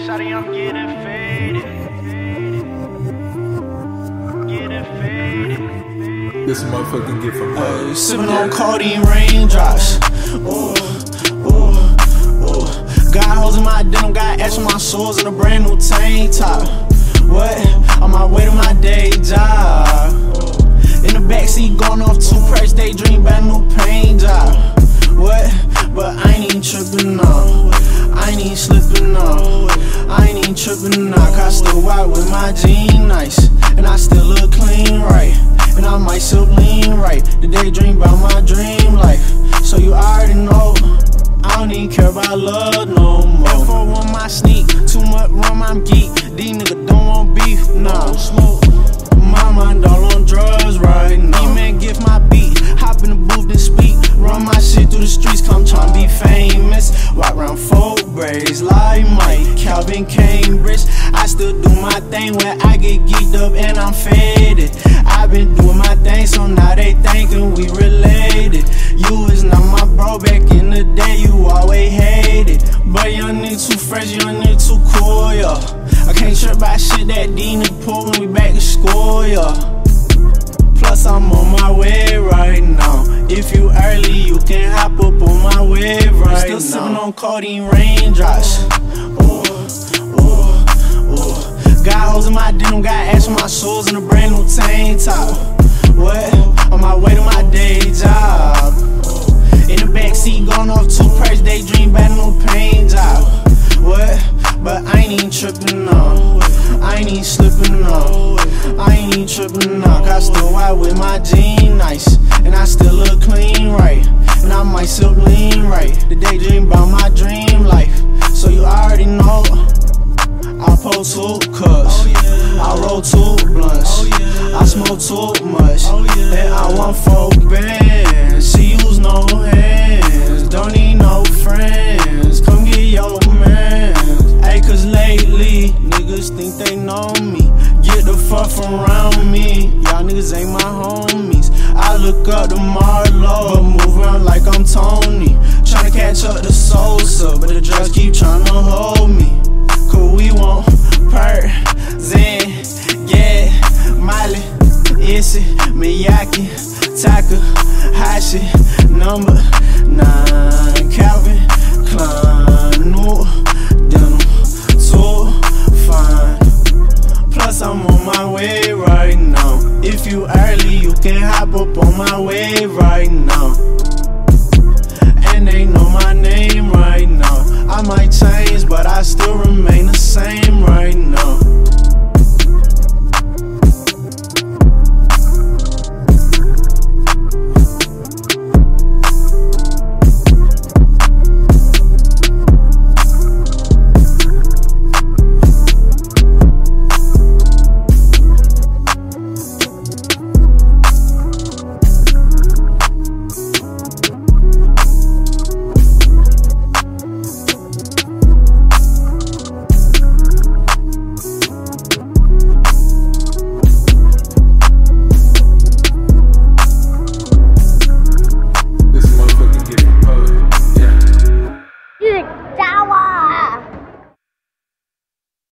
Shawty, I'm getting faded. Getting faded. This motherfucking get from her. Sipping on codeine raindrops. Ooh, ooh, ooh. Got holes in my denim, got ash on my shoulders and a brand new tank top. What? On my way to my day job. In the backseat going off toothbrush, daydream about a new paint job. What? But I ain't even tripping now. I ain't even slipping now. I ain't even tripping now. Cause I still walk with my jeans nice, and I still look clean, right? And I might still lean right. The daydream about my dream life. So you already know I don't even care about love no more. F4 my sneak, too much rum, I'm geek. These niggas don't want beef, nah. Smoke, my mind all on drugs right now. E-man give my beat, hop in the booth then speak. Run my shit through the streets, come tryna be famous. Walk around folk braids like Mike, Calvin, Cambridge. I still do my thing when I get geeked up and I'm faded. I've been doing my thing, so now they thinking we related. You is not my bro, back in the day you always hated. But young nigga too fresh, young nigga too cool, yeah. I can't trip about shit that D nigga pull when we back to school, yeah. Plus I'm on my way right now. If you early, you can hop up on my wave right now. Still sipping on codeine raindrops. Ooh, ooh, ooh. Got holes in my denim, got ash on my shoulders and a brand new tank top. What? On my way to my day job. In the backseat going off toothbrush, daydream about a new paint job. What? But I ain't even tripping now. I ain't even slipping now. I ain't even tripping now. Cause I still walk with my jeans nice, and I still look clean, right? And I might still lean right. The daydream about my dream life. So you already know I pull 2 cups, I roll 2 blunts, I smoke too much, and I want 4 bands. She use no hands, don't need no friends. Come get your man. Ayy, cause lately niggas think they know me. Get the fuck from around me. Y'all niggas ain't my homies. I look up to Marlo, but move around like I'm Tony. Tryna catch up to Sosa, but the drugs keep tryna hold me. Cause we want perk, Zen, yeah, Miley, Issy, Miyake, Taka, Hashi, number 9, Calvin, Klein, new denim, too fine. Plus I'm on my way right now. If you early, you can hop up on my wave right now.